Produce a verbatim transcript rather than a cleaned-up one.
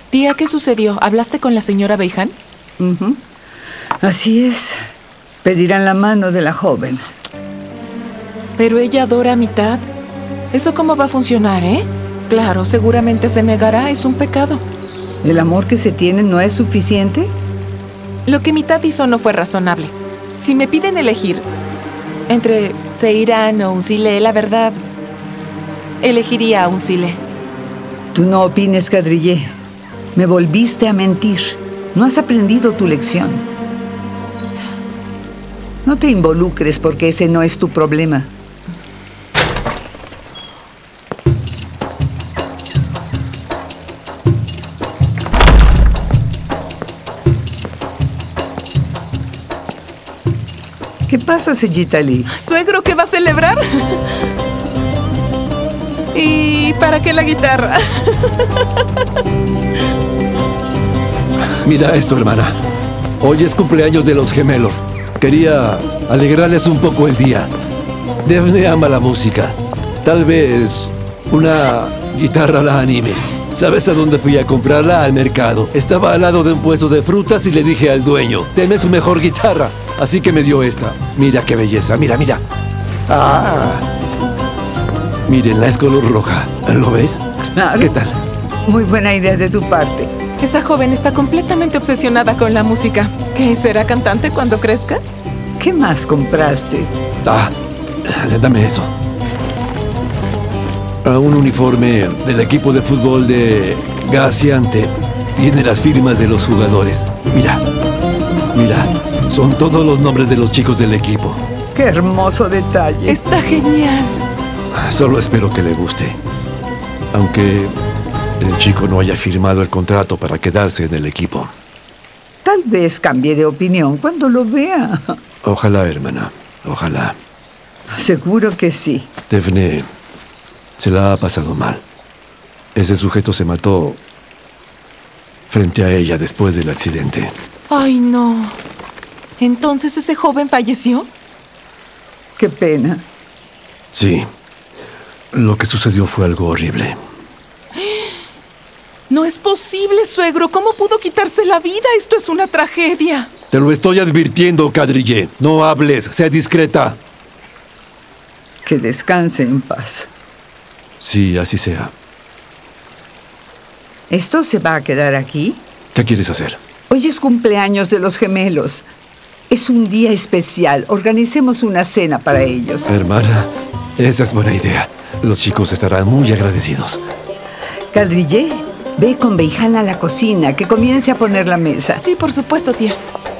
Tía, ¿qué sucedió? ¿Hablaste con la señora Beiján? Uh-huh. Así es. Pedirán la mano de la joven. Pero ella adora a mitad. ¿Eso cómo va a funcionar, eh? Claro, seguramente se negará, es un pecado. ¿El amor que se tiene no es suficiente? Lo que mitad hizo no fue razonable. Si me piden elegir entre Seirán o Uncile, la verdad, elegiría a Uncile. Tú no opines, Kadriye. Me volviste a mentir. No has aprendido tu lección. No te involucres porque ese no es tu problema. ¿Qué pasa, Sejitali? ¿Suegro, qué va a celebrar? ¿Y para qué la guitarra? Mira esto, hermana. Hoy es cumpleaños de los gemelos. Quería alegrarles un poco el día. Daphne ama la música. Tal vez una guitarra la anime. ¿Sabes a dónde fui a comprarla? Al mercado. Estaba al lado de un puesto de frutas y le dije al dueño, deme su mejor guitarra. Así que me dio esta. Mira qué belleza. Mira, mira. ¡Ah! Mírenla, es color roja. ¿Lo ves? Claro. ¿Qué tal? Muy buena idea de tu parte. Esa joven está completamente obsesionada con la música. ¿Qué? ¿Será cantante cuando crezca? ¿Qué más compraste? Ah, dame eso. A un uniforme del equipo de fútbol de Gaziantep. Tiene las firmas de los jugadores. Mira, mira, son todos los nombres de los chicos del equipo. ¡Qué hermoso detalle! Está genial. Solo espero que le guste. Aunque el chico no haya firmado el contrato para quedarse en el equipo. Tal vez cambie de opinión cuando lo vea. Ojalá, hermana. Ojalá. Seguro que sí. Daphne se la ha pasado mal. Ese sujeto se mató frente a ella después del accidente. Ay, no. ¿Entonces ese joven falleció? Qué pena. Sí. Lo que sucedió fue algo horrible. No es posible, suegro. ¿Cómo pudo quitarse la vida? Esto es una tragedia. Te lo estoy advirtiendo, Kadriye. No hables, sé discreta. Que descanse en paz. Sí, así sea. ¿Esto se va a quedar aquí? ¿Qué quieres hacer? Hoy es cumpleaños de los gemelos. Es un día especial. Organicemos una cena para ellos. Hermana, esa es buena idea. Los chicos estarán muy agradecidos. Kadriye, ve con Beiján a la cocina, que comience a poner la mesa. Sí, por supuesto, tía.